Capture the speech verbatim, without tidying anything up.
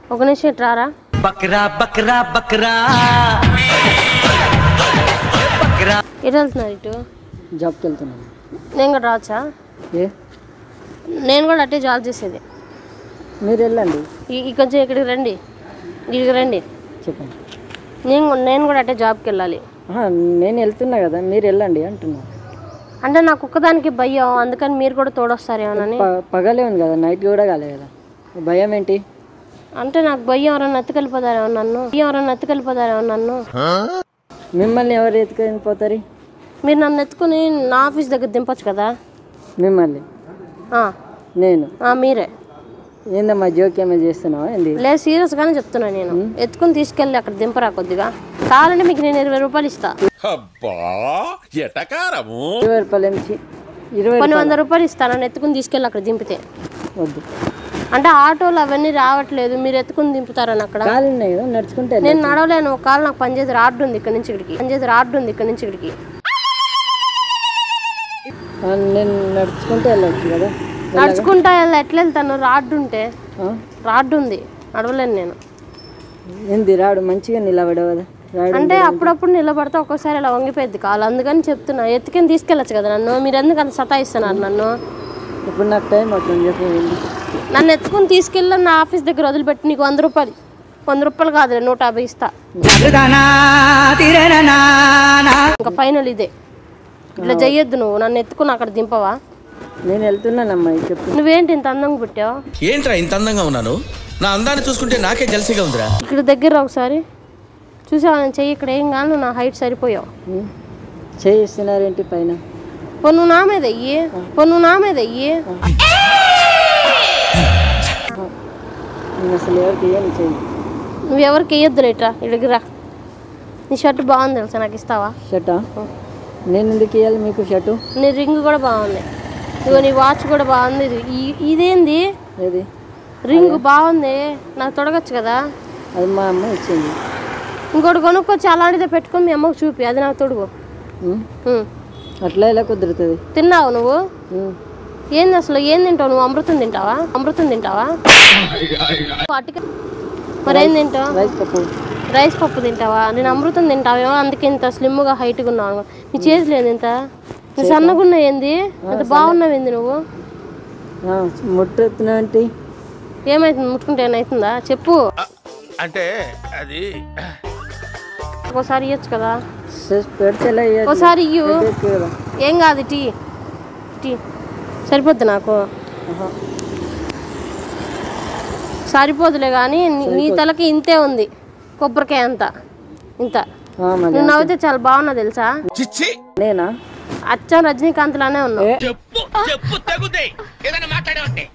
ఒక నిమిషం ఇట్రారా. బక్రా బక్రా బక్రా బక్రా. ఎటు వెళ్తున్నారు? ఇటు జాబ్కి వెళ్తున్నాను. నేను కూడా రావచ్చా? ఏ నేను కూడా అట్టే జాబ్ చేసేది. మీరు వెళ్ళండి. కొంచెం ఇక్కడికి రండి, ఇక్కడికి రండి. చెప్పండి. నేను నేను కూడా అట్టే జాబ్కి వెళ్ళాలి. నేను వెళ్తున్నా కదా, మీరు వెళ్ళండి అంటున్నా. అంటే నాకు ఒక్కదానికి భయం, అందుకని మీరు కూడా తోడొస్తారేమోనని. పగలే ఉంది కదా, నైట్ కూడా కాలే కదా, భయం ఏంటి? అంటే నాకు భయం, ఎవరైనా ఎత్తుకెళ్ళిపోతారేమో నన్ను, ఎవరైనా ఎత్తుకెళ్ళిపోతారేమో నన్ను. మిమ్మల్ని ఎవరు ఎత్తుకెళ్ళిపోతారు? మీరు నన్ను ఎత్తుకుని నా ఆఫీస్ దగ్గర దింపచ్చు కదా. మిమ్మల్ని? నేను? మీరే. ఏందమ్మా జోక్ ఏమైనా చేస్తున్నావా? ఏంది? లేదు, సీరియస్గానే చెప్తున్నా. నేను ఎత్తుకుని తీసుకెళ్ళి అక్కడ దింపరా కొద్దిగా. కావాలంటే మీకు నేను ఇరవై రూపాయలు ఇస్తా. ఇరవై రూపాయలు నుంచి ఇరవై కొన్ని వంద రూపాయలు ఇస్తాను నన్ను ఎత్తుకుని తీసుకెళ్ళి అక్కడ దింపితే. వద్దు అంటే ఆటోలు అవన్నీ రావట్లేదు, మీరు ఎత్తుకుని దింపుతారని. అక్కడ నడుచుకుంటే నేను నడవలేను, ఒక కాలు నాకు పనిచేసి రాడ్డు ఉంది ఇక్కడ నుంచి ఇక్కడికి, పనిచేసి రాడ్డు ఉంది ఇక్కడ నుంచి ఇక్కడికి. నేను నడుచుకుంటే వెళ్ళచ్చు కదా. నడుచుకుంటా వెళ్ళా, ఎట్లా వెళ్తాను? రాడ్డు ఉంటే, రాడ్డు ఉంది, నడవలేను నేను. ఏంది రాడు? మంచిగా నిలబడవు కదా. అంటే అప్పుడప్పుడు నిలబడితే ఒక్కోసారి ఇలా వంగిపోయింది కాలు, అందుకని చెప్తున్నా. ఎత్తుకొని తీసుకెళ్ళచ్చు కదా నన్ను, మీరు ఎందుకు అంత సతాయిస్తున్నారు నన్ను? ఇప్పుడు నాకు టైం అవుతుంది చెప్పండి. నన్ను ఎత్తుకుని తీసుకెళ్ళి నా ఆఫీస్ దగ్గర వదిలిపెట్టి నీకు వంద రూపాయలు వంద రూపాయలు కాదు నూట యాభై ఇస్తా. ఇంకా ఫైనల్ ఇదే, ఇట్లా చెయ్యొద్దు. నువ్వు నన్ను ఎత్తుకుని అక్కడ దింపవా? నేను వెళ్తున్నానమ్మా. చెప్పు. నువ్వేంటి ఇంత అందంగా పుట్టావు? ఏంట్రా ఇంత అందంగా ఉన్నాను? నా అందాన్ని చూసుకుంటే నాకే జలసిగా ఉందిరా. ఇక్కడ దగ్గర ఒకసారి చూసావా నేను చెయ్యి? ఇక్కడ ఏం కాదు, నా హైట్ సరిపోయావు. చేయిస్తున్నారేంటి పైన? పొన్ను నా మీద అయ్యి, పొన్ను నా మీద అయ్యి. అసలు ఎవరికి ఏం చెయ్యి. నువ్వు ఎవరికి వేయొద్దు రేట్రా, ఇక్కడికి రా. నీ షర్ట్ బాగుంది తెలుసా, నాకు ఇస్తావా? షర్టా? నేను ఎందుకు ఇవ్వాలి మీకు షర్టు? నీ రింగ్ కూడా బాగుంది, ఇదిగో నీ వాచ్ కూడా బాగుంది. ఇది ఇదేంది? ఏది రింగ్ బాగుంది, నాకు తొడగచ్చు కదా. అది మా అమ్మ ఇచ్చింది. ఇంకోటి కొనుక్కొచ్చి అలాంటిదే పెట్టుకొని మీ అమ్మకు చూపి, అది నాకు తొడుగు. అట్లా ఎలా కుదురుతుంది? తిన్నావు నువ్వు? ఏంది అసలు ఏం తింటావు నువ్వు? అమృతం తింటావా? అమృతం తింటావా? మరి ఏం తింటావు? రైస్ పప్పు. రైస్ పప్పు తింటావా? నేను అమృతం తింటావేమో, అందుకే ఇంత స్లిమ్గా హైట్గా ఉన్నావు. నీ చేతి లేదు ఇంత, నీ సన్నగున్నా ఏంది, ఇంత బాగున్నావు ఏంది నువ్వు? ముట్టుతున్నా అంటే ఏమైతుంది? ముట్టుకుంటే ఏమవుతుందా చెప్పు. అంటే అది ఒకసారి ఇవ్వచ్చు కదా. ఒకసారి ఇయ్యు, ఏం కాదు. టీ టీ సరిపోద్ది నాకు. సరిపోదులే కానీ నీ తలకి ఇంతే ఉంది, కొబ్బరికాయ అంతా ఇంత. నువ్వు నవ్వుతే చాలా బాగున్నా తెలుసా. నేనా? అచ్చం రజనీకాంత్ లానే ఉన్నావు.